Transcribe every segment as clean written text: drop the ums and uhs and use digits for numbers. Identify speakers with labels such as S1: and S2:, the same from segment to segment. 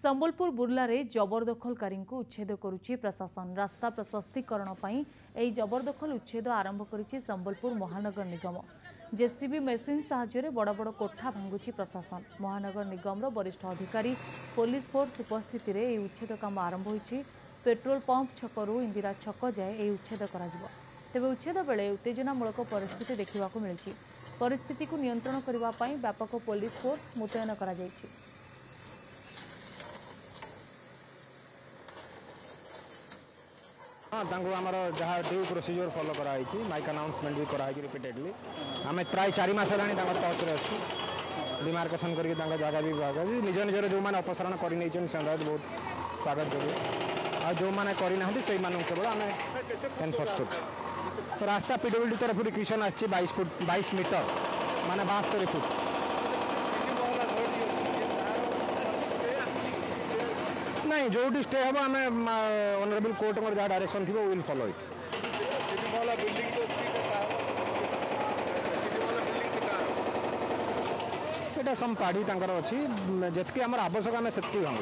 S1: संबलपुर बुर्ला रे जबरदखलकारी को उच्छेद करुच्ची प्रशासन। रास्ता प्रशस्तीकरण पर जबरदखल उच्छेद आरंभ करिछि संबलपुर महानगर निगम। जेसीबी मेसीन साहाय्य बड़ बड़ कोठा भांगुछि प्रशासन। महानगर निगम वरिष्ठ अधिकारी पुलिस फोर्स उपस्थिति रे उच्छेद काम आरंभ होइछि। पेट्रोल पंप छकरू इंदिरा छक जाए उच्छेद कराजिबो। तेबे उच्छेद बेले उत्तेजनामूलक परिस्थिति देखा मिली। परिस्थिति को नियंत्रण करने व्यापक पुलिस फोर्स मुतयन करा जायछि।
S2: हाँ आमर जहाँ ड्यू प्रोसीजर फॉलो कराई माइक अनाउंसमेंट भी कराई रिपीटेडली आम प्राय 4 मास है टच रे अच्छी डिमार्केसन करके जगह भी निज निजर जो मैंने अपसारण कर बहुत स्वागत करेंगे आ जो मैंने करना केवल आम एनफोर्स कर। तो रास्ता पीडब्ल्यूडी तरफ रिक्वेशन आसी 22 मीटर माने 72 फुट नहीं जो स्टे हम आम ऑनरेबल कोर्ट जहाँ डायरेक्शन थी विल फॉलो इट। ये सम पाड़ी अच्छी जितकी आम आवश्यक आम से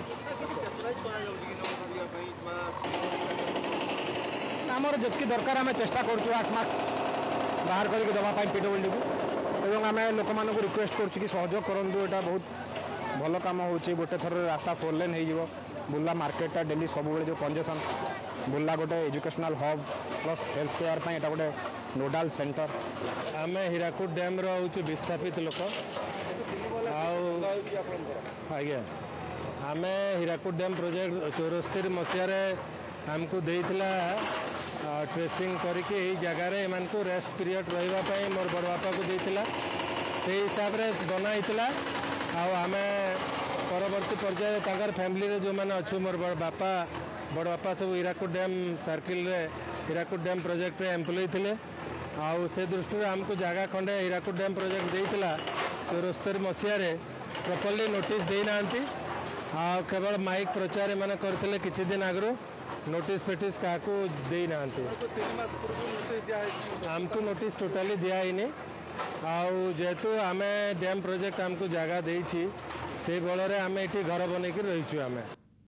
S2: आमर जितकी दरकार आम चेष्टा कर 8 मास बाहर करके देवाई पीडब्ल्यूडी को आम लोक मानक रिक्वेस्ट कर सहयोग करूँ। यहाँ बहुत भल कम हो गोटे थर रास्ता 4 लेन हो बुर्ला मार्केट डेली सब जो कंजेशन बुर्ला गोटे educational hub plus health care यहाँ गोटे नोडाल सेंटर।
S3: आम हीराकुद डैम रोचे विस्थापित लोक आज्ञा आम हीराकुद डैम प्रोजेक्ट 74 मसीह आमको देइथिला ट्रेसिंग करके जगार एम को रेस्ट पीरियड रही मोर बड़ बापा को देइथिला से हिसाब से बनाइला आम परवर्ती पर्याय तंकर फैमिली रे जो मैंने अच्छु मोर बड़ बापा सब हीराकुद डैम सर्किल रे हीराकुद डैम प्रोजेक्ट रे एम्प्लॉय थिले से दृष्टि आमको जगह खंडे हीराकुद डैम प्रोजेक्ट देइथिला 74 मसीह प्रॉपर्ली नोटिस देना केवल माइक प्रचार मैंने करते किछि दिन आगु नोटिस फेटिस क्या देना आमको नोटिस टोटाली दिखाई जेहेतु आम डैम प्रोजेक्ट आमको जगह देछि से बल आम ये घर बनईक रहीचु आम।